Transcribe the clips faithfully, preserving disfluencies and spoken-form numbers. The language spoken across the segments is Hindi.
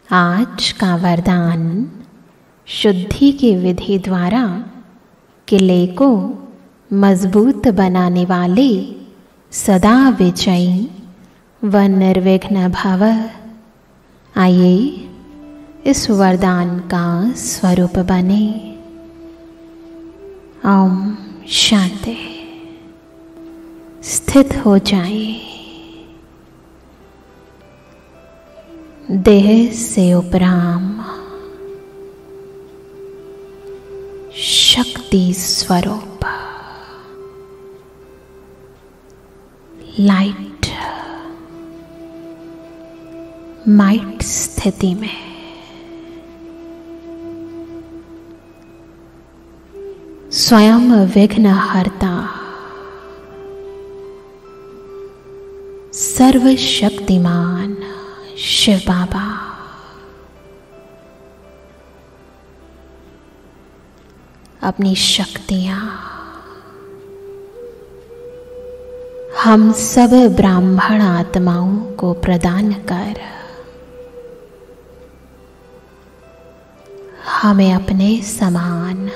आज का वरदान शुद्धि की विधि द्वारा किले को मजबूत बनाने वाले सदा विजयी व निर्विघ्न भव। आइए इस वरदान का स्वरूप बने। ओम शांति। स्थित हो जाए। देह से उपराम शक्ति स्वरूप लाइट माइट स्थिति में स्वयं विघ्नहर्ता सर्वशक्तिमान शिव बाबा अपनी शक्तियां हम सब ब्राह्मण आत्माओं को प्रदान कर हमें अपने समान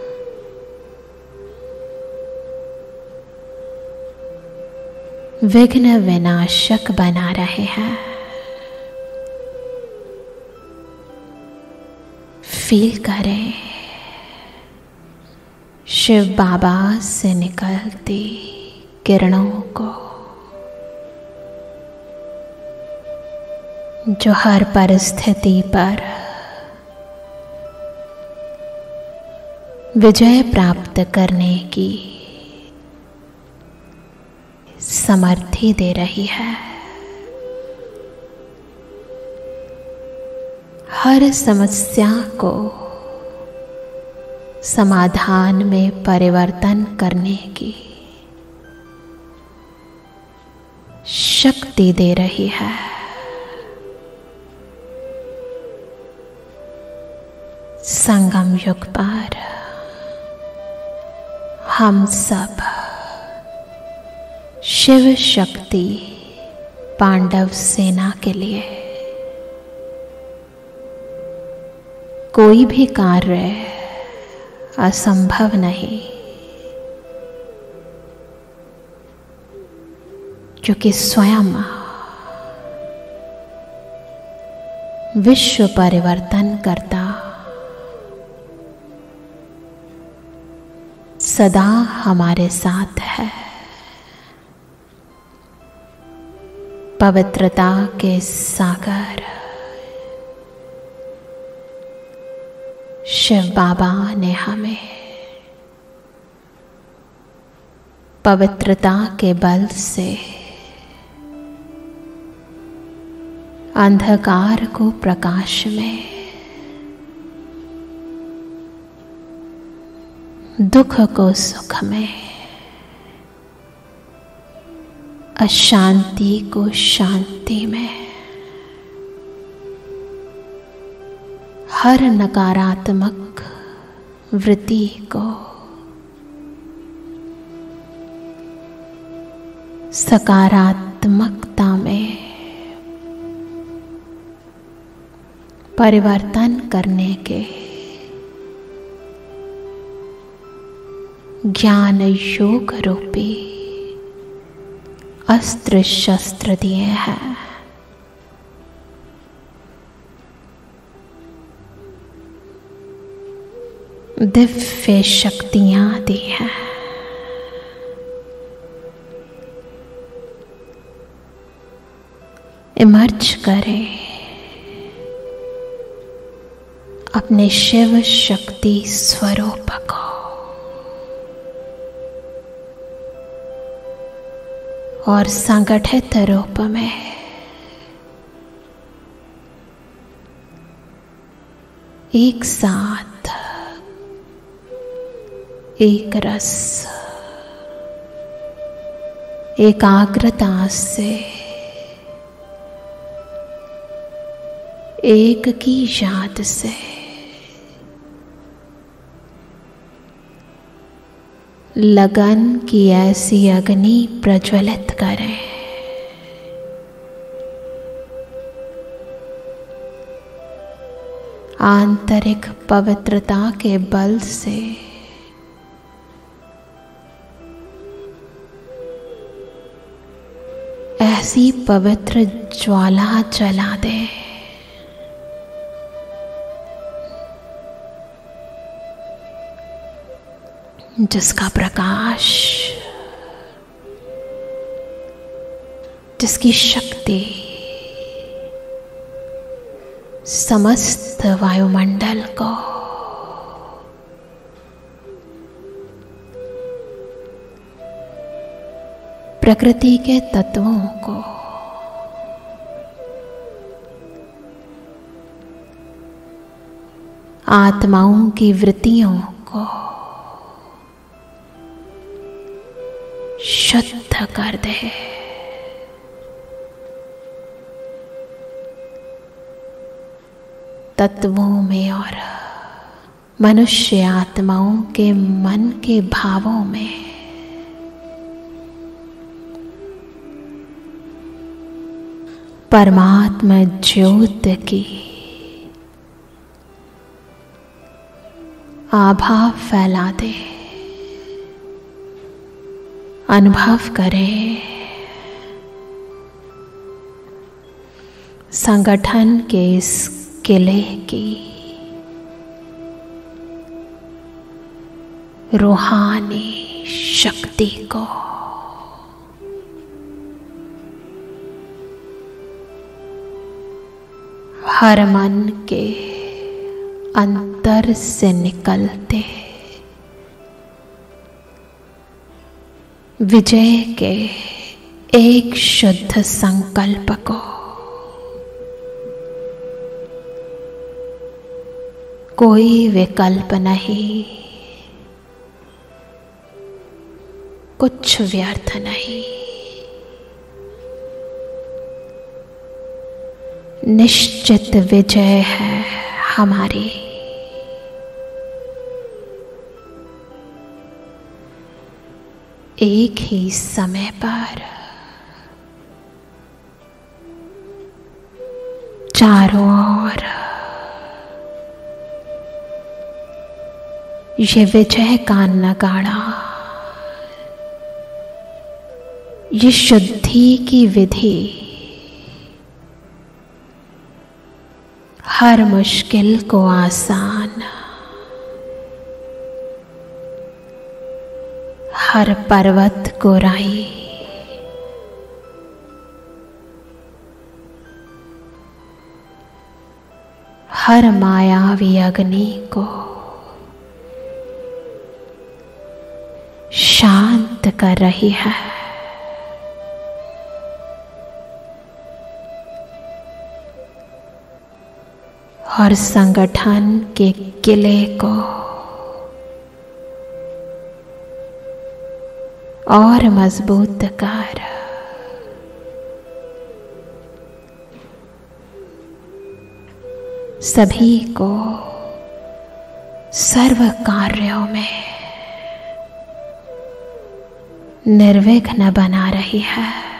विघ्न विनाशक बना रहे हैं। फील करें शिव बाबा से निकलती किरणों को, जो हर परिस्थिति पर विजय प्राप्त करने की समर्थी दे रही है। हर समस्या को समाधान में परिवर्तन करने की शक्ति दे रही है। संगम युग पर हम सब शिव शक्ति पांडव सेना के लिए कोई भी कार्य असंभव नहीं, क्योंकि स्वयं विश्व परिवर्तन करता सदा हमारे साथ है। पवित्रता के सागर शिव बाबा ने हमें पवित्रता के बल से अंधकार को प्रकाश में, दुख को सुख में, अशांति को शांति में, हर नकारात्मक वृत्ति को सकारात्मकता में परिवर्तन करने के ज्ञान योग रूपी अस्त्र शस्त्र दिए हैं। दिव्य शक्तियां दी हैं। इमर्ज करें अपने शिव शक्ति स्वरूप को। और संगठित रूप में एक साथ एक रस एकाग्रता से एक की याद से लगन की ऐसी अग्नि प्रज्वलित करें आंतरिक पवित्रता के बल से ऐसी पवित्र ज्वाला जला दे जिसका प्रकाश, जिसकी शक्ति समस्त वायुमंडल को प्रकृति के तत्वों को आत्माओं की वृत्तियों को शुद्ध कर दे। तत्वों में और मनुष्य आत्माओं के मन के भावों में परमात्मा ज्योत की आभा फैला दे। अनुभव करें संगठन के इस किले की रूहानी शक्ति को। हर मन के अंतर से निकलते विजय के एक शुद्ध संकल्प को कोई विकल्प नहीं, कुछ व्यर्थ नहीं। निश्चित विजय है हमारी। एक ही समय पर चारों ओर ये विजय का नगाड़ा, ये शुद्धि की विधि हर मुश्किल को आसान, हर पर्वत को राई, हर मायावी अग्नि को शांत कर रही है। और संगठन के किले को और मजबूत कर सभी को सर्व कार्यों में निर्विघ्न बना रही है।